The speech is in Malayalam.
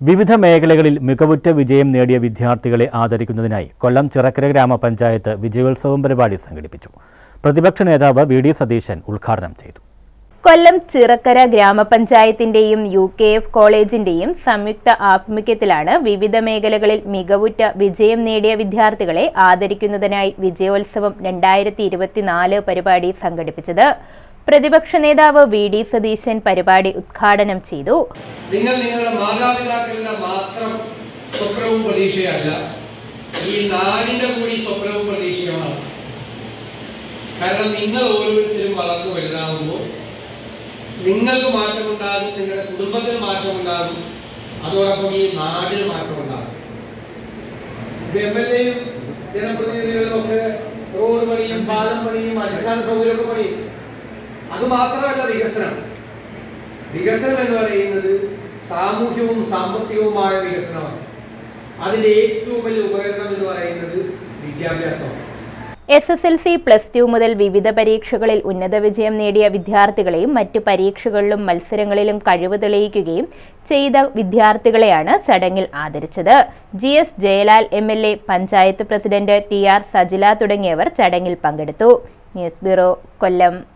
വിവിധ മേഖലകളിൽ മികവുറ്റ വിജയം നേടിയ വിദ്യാർത്ഥികളെ ആദരിക്കുന്നതിനായി കൊല്ലം ചിറക്കര ഗ്രാമപഞ്ചായത്ത് വിജയോത്സവം പരിപാടി സംഘടിപ്പിച്ചു. പ്രതിപക്ഷ നേതാവ് വി ഡി സതീശൻ ഉദ്ഘാടനം ചെയ്തു. കൊല്ലം ചിറക്കര ഗ്രാമപഞ്ചായത്തിന്റെയും UKF കോളേജിന്റെയും സംയുക്ത ആഭിമുഖ്യത്തിലാണ് വിവിധ മേഖലകളിൽ മികവുറ്റ വിജയം നേടിയ വിദ്യാർത്ഥികളെ ആദരിക്കുന്നതിനായി വിജയോത്സവം 2024 പരിപാടി സംഘടിപ്പിച്ചത്. പ്രതിപക്ഷ നേതാവ് വി ഡി സതീശൻ പരിപാടി ഉദ്ഘാടനം ചെയ്തു. നിങ്ങളുടെ മാതാപിതാക്കളുടെ മാത്രം സ്വപ്നവും പ്രതീക്ഷയല്ല, ഈ നാടിന്റെ കൂടി സ്വപ്നവും പ്രതീക്ഷയുമാണ്. കാരണം നിങ്ങൾ ഓരോരുത്തരും വളർന്നു വലുതാകുമ്പോൾ നിങ്ങൾക്ക് മാറ്റമുണ്ടാകും, നിങ്ങളുടെ കുടുംബത്തിന് മാറ്റമുണ്ടാകും, അതോടൊപ്പം ഈ നാടിന് മാറ്റമുണ്ടാകും. MLAയും ജനപ്രതിനിധികളും ഒക്കെ റോഡ് പണിയും പാലം പണിയും അടിസ്ഥാന സൗകര്യമൊക്കെ പണിയും. അത് മാത്രമല്ല വികസനം. വികസനം എന്ന് പറയുന്നത് സാമൂഹ്യവും സാമ്പത്തികവുമായ വികസനമാണ്. അതിന്റെ ഏറ്റവും വലിയ ഉപകരണം എന്ന് പറയുന്നത് വിദ്യാഭ്യാസമാണ്. SSLC +2 മുതൽ വിവിധ പരീക്ഷകളിൽ ഉന്നത വിജയം നേടിയ വിദ്യാർത്ഥികളെയും മറ്റു പരീക്ഷകളിലും മത്സരങ്ങളിലും കഴിവ് തെളിയിക്കുകയും ചെയ്ത വിദ്യാർത്ഥികളെയാണ് ചടങ്ങിൽ ആദരിച്ചത്. GS Jayalal MLA, panchayat president TR Sajila തുടങ്ങിയവർ ചടങ്ങിൽ പങ്കെടുത്തു. ന്യൂസ് ബ്യൂറോ, കൊല്ലം.